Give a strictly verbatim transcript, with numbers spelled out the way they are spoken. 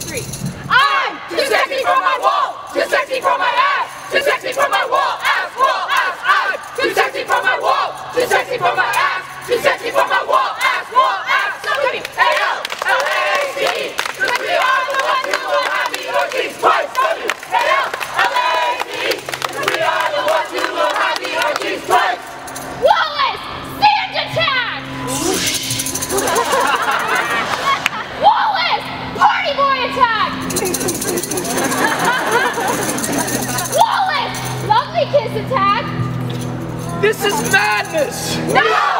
three. I'm too sexy for my wall, too sexy for my ass, too sexy for my wall, ass, wall, ass. I'm too sexy for my wall, too sexy for my ass, too sexy for my wall, ass, wall, ass. Somebody, hey yo, L A C E, cause we are the ones who will have the orgies twice. Hey yo, L A C E, cause we are the ones who will have the orgies twice. Wallace, sand attack! Wallace, party boy attack! Wallace, lovely kiss attack! This is madness! No!